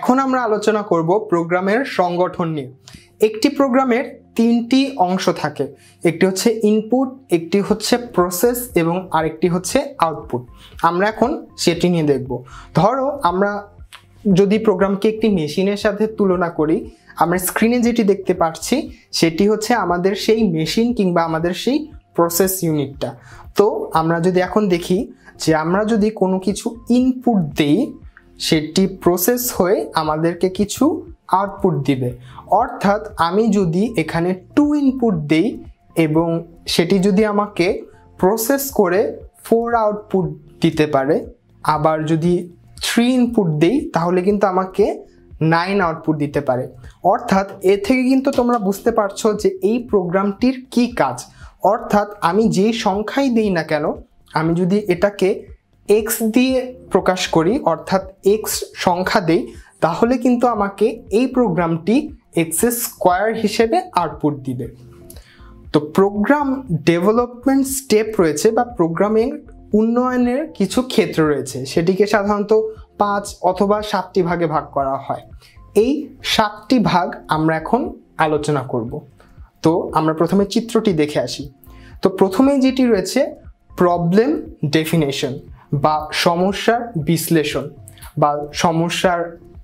এখন আমরা আলোচনা করব প্রোগ্রামের সংগঠন নিয়ে। একটি প্রোগ্রামের তিনটি অংশ থাকে, একটি হচ্ছে ইনপুট, একটি হচ্ছে প্রসেস এবং আরেকটি হচ্ছে আউটপুট। আমরা এখন সেটি নিয়ে দেখব। ধরো আমরা যদি প্রোগ্রামকে একটি মেশিনের সাথে তুলনা করি, আমরা স্ক্রিনে যেটি দেখতে পাচ্ছি সেটি হচ্ছে আমাদের সেই মেশিন কিংবা আমাদের সেই প্রসেস ইউনিটটা। তো আমরা যদি এখন দেখি যে আমরা যদি কোনো কিছু ইনপুট দেই, সেটি প্রসেস হয়ে আমাদেরকে কিছু আউটপুট দিবে। অর্থাৎ আমি যদি এখানে 2 ইনপুট দেই এবং সেটি যদি আমাকে প্রসেস করে 4 আউটপুট দিতে পারে, আবার যদি 3 ইনপুট দেই তাহলে কিন্তু আমাকে 9 আউটপুট দিতে পারে। অর্থাৎ এ থেকে কিন্তু তোমরা বুঝতে পারছো যে এই প্রোগ্রামটির কি কাজ। অর্থাৎ আমি যেই সংখ্যাই দিই না কেন, আমি যদি এটাকে x দিয়ে প্রকাশ করি, অর্থাৎ x সংখ্যা দেই, তাহলে কিন্তু আমাকে এই প্রোগ্রামটি x স্কয়ার হিসেবে আউটপুট দিবে। তো প্রোগ্রাম ডেভেলপমেন্ট স্টেপ রয়েছে বা প্রোগ্রামিং উন্নয়নের কিছু ক্ষেত্র রয়েছে, সেটিকে সাধারণত 5 অথবা 7টি ভাগে ভাগ করা হয়। এই 7টি ভাগ আমরা এখন আলোচনা করব। তো আমরা প্রথমে চিত্রটি দেখে আসি। তো প্রথমেই যেটি রয়েছে প্রবলেম ডেফিনেশন বা সমস্যার বিশ্লেষণ বা সমস্যার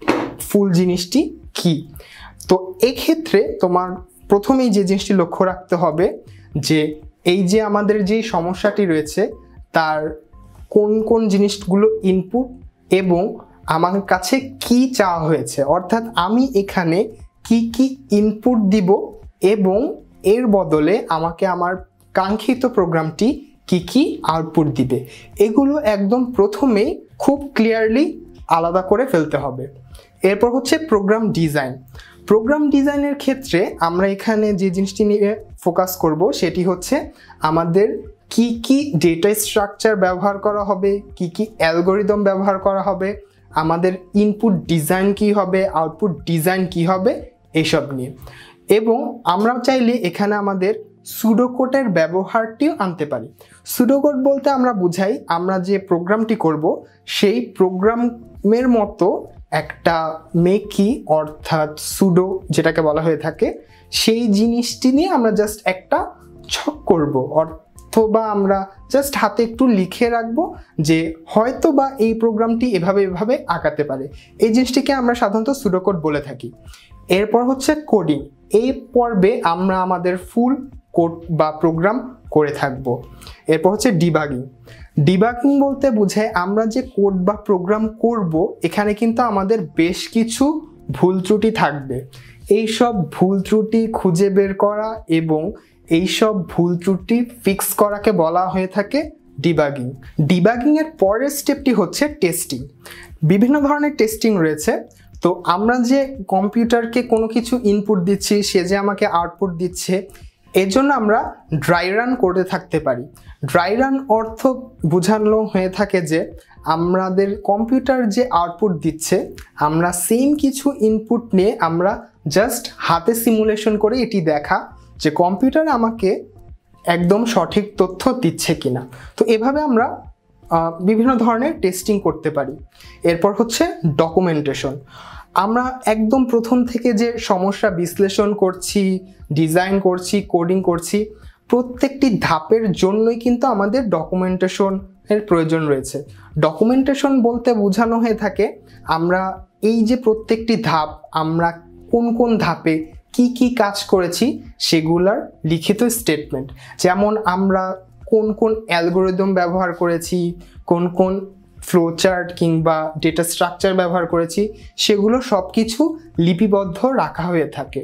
ফুল জিনিসটি কি। তো এক্ষেত্রে তোমার প্রথমেই যে জিনিসটি লক্ষ্য রাখতে হবে যে এই যে আমাদের যে সমস্যাটি রয়েছে তার কোন কোন জিনিসগুলো ইনপুট এবং আমার কাছে কি চাওয়া হয়েছে, অর্থাৎ আমি এখানে কি কি ইনপুট দিব এবং এর বদলে আমাকে আমার কাঙ্ক্ষিত প্রোগ্রামটি কি কি আউটপুট দিবে, এগুলো একদম প্রথমেই খুব ক্লিয়ারলি আলাদা করে ফেলতে হবে। এরপর হচ্ছে প্রোগ্রাম ডিজাইন। প্রোগ্রাম ডিজাইনের ক্ষেত্রে আমরা এখানে যে জিনিসটি নিয়ে ফোকাস করব সেটি হচ্ছে আমাদের কি কি ডেটা স্ট্রাকচার ব্যবহার করা হবে, কি কি অ্যালগরিদম ব্যবহার করা হবে, আমাদের ইনপুট ডিজাইন কি হবে, আউটপুট ডিজাইন কি হবে, এসব নিয়ে। এবং আমরা চাইলে এখানে আমাদের সুডোকোডের ব্যবহারটিও আনতে পারি। সুডোকোড বলতে আমরা বুঝাই আমরা যে প্রোগ্রামটি করব সেই প্রোগ্রামের মতো একটা মেকি অর্থাৎ সুডো যেটাকে বলা হয়ে থাকে, সেই জিনিসটি নিয়ে আমরা জাস্ট একটা ছক করব, অথবা আমরা জাস্ট হাতে একটু লিখে রাখবো যে হয়তো বা এই প্রোগ্রামটি এভাবে এভাবে আঁকাতে পারে। এই জিনিসটিকে আমরা সাধারণত সুডোকোড বলে থাকি। এরপর হচ্ছে কোডিং। এই পর্বে আমরা আমাদের ফুল কোড বা প্রোগ্রাম করে থাকবো। এরপর হচ্ছে ডিবাগিং। ডিবাগিং বলতে বোঝায় আমরা যে কোড বা প্রোগ্রাম করব এখানে কিন্তু আমাদের বেশ কিছু ভুল ত্রুটি থাকবে। এইসব ভুল ত্রুটি খুঁজে বের করা এবং এইসব ভুল ত্রুটি ফিক্স করাকে বলা হয়ে থাকে ডিবাগিং। ডিবাগিংয়ের পরের স্টেপটি হচ্ছে টেস্টিং। বিভিন্ন ধরনের টেস্টিং রয়েছে। তো আমরা যে কম্পিউটারকে কোনো কিছু ইনপুট দিচ্ছি, সে যে আমাকে আউটপুট দিচ্ছে, এর জন্য আমরা ড্রাই রান করতে থাকতে পারি। ড্রাই রান অর্থ বোঝানো হয়ে থাকে যে আমাদের কম্পিউটার যে আউটপুট দিচ্ছে আমরা সেম কিছু ইনপুট নিয়ে আমরা জাস্ট হাতে সিমুলেশন করে এটি দেখা যে কম্পিউটার আমাকে একদম সঠিক তথ্য দিচ্ছে কিনা। তো এভাবে আমরা বিভিন্ন ধরনের টেস্টিং করতে পারি। এরপর হচ্ছে ডকুমেন্টেশন। আমরা একদম প্রথম থেকে যে সমস্যা বিশ্লেষণ করছি, ডিজাইন করছি, কোডিং করছি, প্রত্যেকটি ধাপের জন্যই কিন্তু আমাদের ডকুমেন্টেশনের প্রয়োজন রয়েছে। ডকুমেন্টেশন বলতে বোঝানো হয়ে থাকে আমরা এই যে প্রত্যেকটি ধাপ, আমরা কোন কোন ধাপে কি কি কাজ করেছি সেগুলার লিখিত স্টেটমেন্ট। যেমন আমরা কোন কোন অ্যালগরিদম ব্যবহার করেছি, কোন কোন ফ্লোচার্ট কিংবা ডেটা স্ট্রাকচার ব্যবহার করেছি, সেগুলো সব কিছু লিপিবদ্ধ রাখা হয়ে থাকে।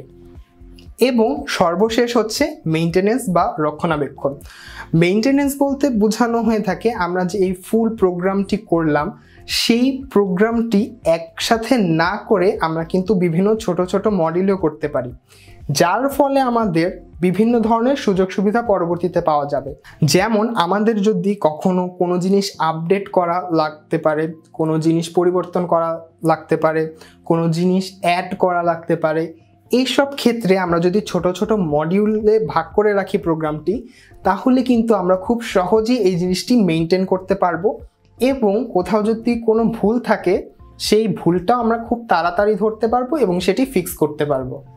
এবং সর্বশেষ হচ্ছে মেইনটেনেন্স বা রক্ষণাবেক্ষণ। মেইনটেনেন্স বলতে বোঝানো হয়ে থাকে আমরা যে এই ফুল প্রোগ্রামটি করলাম সেই প্রোগ্রামটি একসাথে না করে আমরা কিন্তু বিভিন্ন ছোট ছোট মডিউলও করতে পারি, যার ফলে আমাদের বিভিন্ন ধরনের সুযোগ সুবিধা পরবর্তীতে পাওয়া যাবে। যেমন আমাদের যদি কখনো কোনো জিনিস আপডেট করা লাগতে পারে, কোনো জিনিস পরিবর্তন করা লাগতে পারে, কোনো জিনিস অ্যাড করা লাগতে পারে, এইসব ক্ষেত্রে আমরা যদি ছোট ছোট মডিউলে ভাগ করে রাখি প্রোগ্রামটি, তাহলে কিন্তু আমরা খুব সহজেই এই জিনিসটি মেইনটেইন করতে পারবো এবং কোথাও যদি কোনো ভুল থাকে সেই ভুলটাও আমরা খুব তাড়াতাড়ি ধরতে পারবো এবং সেটি ফিক্স করতে পারবো।